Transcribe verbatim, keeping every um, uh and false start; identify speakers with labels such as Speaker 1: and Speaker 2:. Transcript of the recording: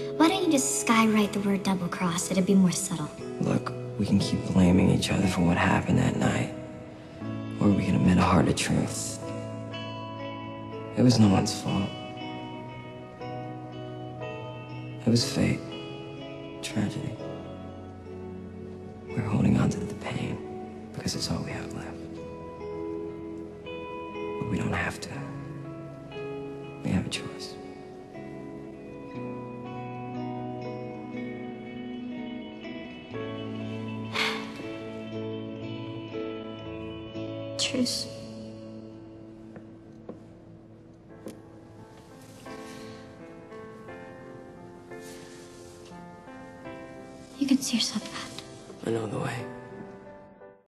Speaker 1: Why don't you just skywrite the word double cross? It'd be more subtle.
Speaker 2: Look, we can keep blaming each other for what happened that night. Or we can admit a harder truth. It was no one's fault. It was fate. Tragedy. We're holding on to the pain because it's all we have left. But we don't have to. We have a choice.
Speaker 1: Truce. You can see yourself out.
Speaker 2: I know the way.